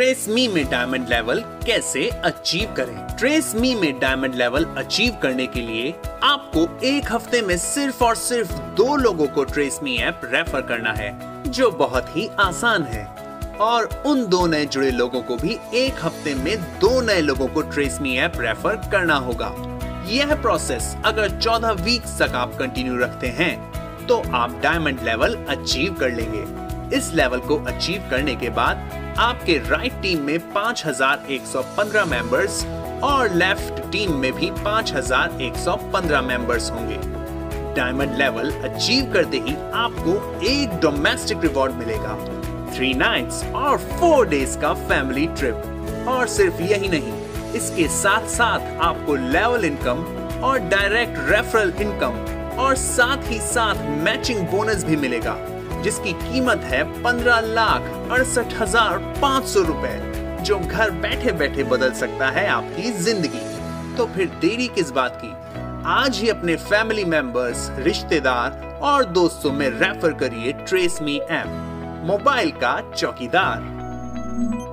Trace Me में diamond level कैसे achieve करें। ट्रेस मी में डायमंड लेवल अचीव करने के लिए आपको एक हफ्ते में सिर्फ और सिर्फ 2 लोगों को ट्रेस मी ऐप रेफर करना है, जो बहुत ही आसान है। और उन 2 नए जुड़े लोगों को भी एक हफ्ते में 2 नए लोगों को ट्रेस मी ऐप रेफर करना होगा। यह प्रोसेस अगर 14 वीक्स तक आप कंटिन्यू रखते हैं तो आप डायमंड लेवल अचीव कर लेंगे। इस लेवल को अचीव करने के बाद आपके राइट टीम में 5115 मेंबर्स और लेफ्ट टीम में भी 5115 मेंबर्स होंगे। डायमंड लेवल अचीव करते ही आपको एक डोमेस्टिक रिवॉर्ड मिलेगा, 3 नाइट्स और 4 डेज का फैमिली ट्रिप। और सिर्फ यही नहीं, इसके साथ साथ आपको लेवल इनकम और डायरेक्ट रेफरल इनकम और साथ ही साथ मैचिंग बोनस भी मिलेगा, जिसकी कीमत है 15,68,500 रुपए, जो घर बैठे बैठे बदल सकता है आपकी जिंदगी। तो फिर देरी किस बात की, आज ही अपने फैमिली मेंबर्स, रिश्तेदार और दोस्तों में रेफर करिए ट्रेस मी ऐप, मोबाइल का चौकीदार।